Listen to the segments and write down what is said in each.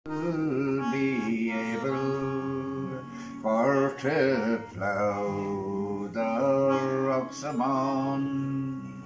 be able for to plough the rocks among.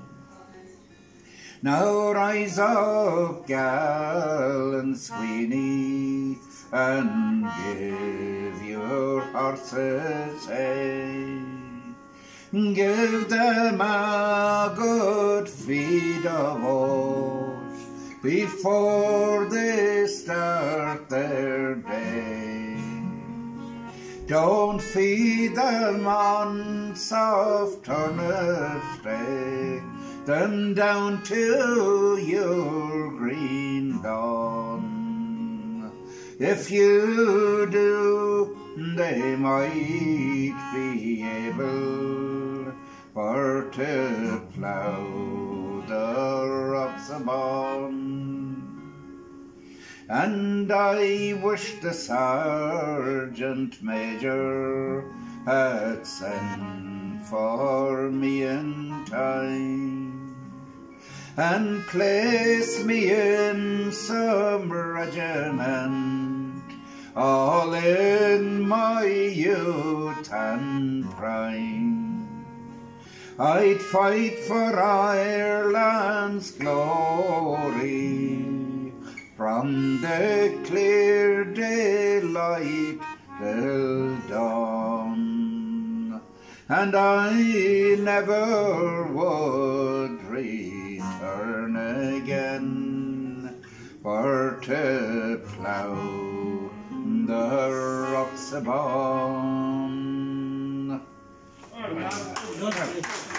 Now rise up, gallant Skryne, and give your horses hay. Give them a good feed of oats before they start their day. Don't feed them on soft turnips, take them down to your green lawn. If you do, they might be able for to plough the rocks among. And I wish the sergeant major had sent for me in time, and placed me in some regiment, all in my youth and prime. I'd fight for Ireland's glory from the clear daylight till dawn, and I never would return again for to plough the rocks above.